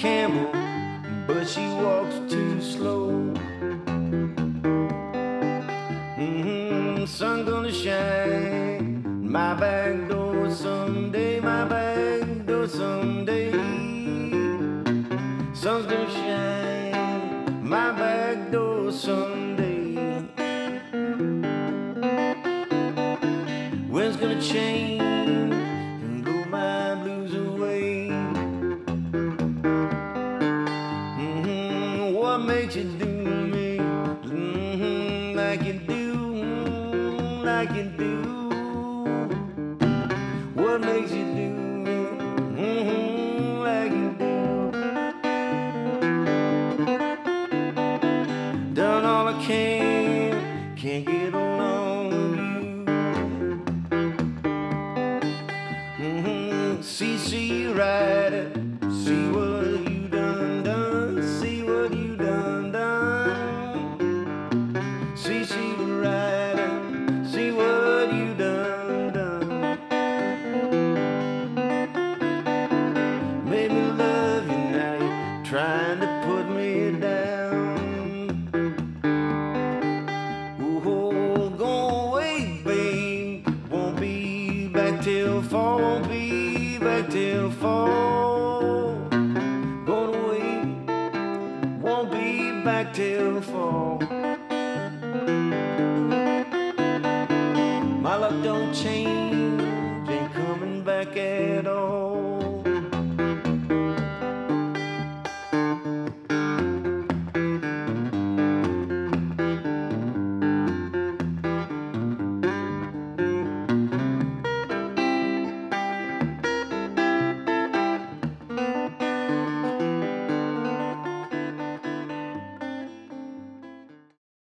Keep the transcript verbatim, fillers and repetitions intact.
Campbell, but she walks too slow. Mm-hmm, sun gonna shine my back door someday, my back door someday. Sun's gonna shine my back door someday. Wind's gonna change and blow my blues away. Mm-hmm, what makes you do me mm-hmm, like you do, mm, like you do? What makes you do me mm-hmm, like you do? Done all I can, can't get along with you. Mm-hmm. See, see, rider, see what you done done, see what you done done. See, see, rider, see what you done done. Made me love you, now you're trying to put me down. Oh, go away, babe, won't be back till fall, won't be back till fall.